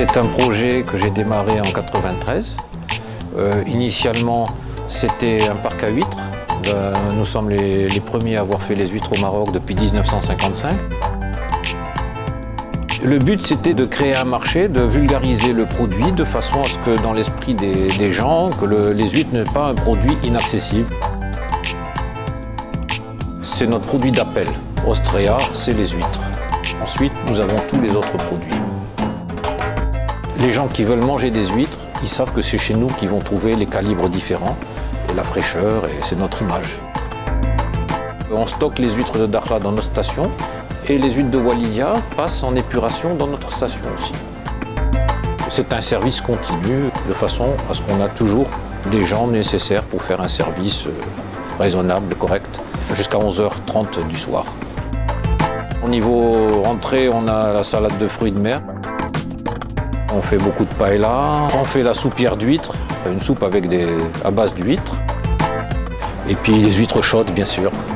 C'est un projet que j'ai démarré en 1993. Initialement, c'était un parc à huîtres. Nous sommes les premiers à avoir fait les huîtres au Maroc depuis 1955. Le but, c'était de créer un marché, de vulgariser le produit de façon à ce que dans l'esprit des gens, que les huîtres n'est pas un produit inaccessible. C'est notre produit d'appel. Ostrea, c'est les huîtres. Ensuite, nous avons tous les autres produits. Les gens qui veulent manger des huîtres, ils savent que c'est chez nous qu'ils vont trouver les calibres différents, et la fraîcheur, et c'est notre image. On stocke les huîtres de Dakhla dans notre station, et les huîtres de Walidia passent en épuration dans notre station aussi. C'est un service continu, de façon à ce qu'on a toujours des gens nécessaires pour faire un service raisonnable, correct, jusqu'à 11h30 du soir. Au niveau entrée, on a la salade de fruits de mer. On fait beaucoup de paella, on fait la soupière d'huîtres, une soupe à base d'huîtres. Et puis les huîtres chaudes, bien sûr.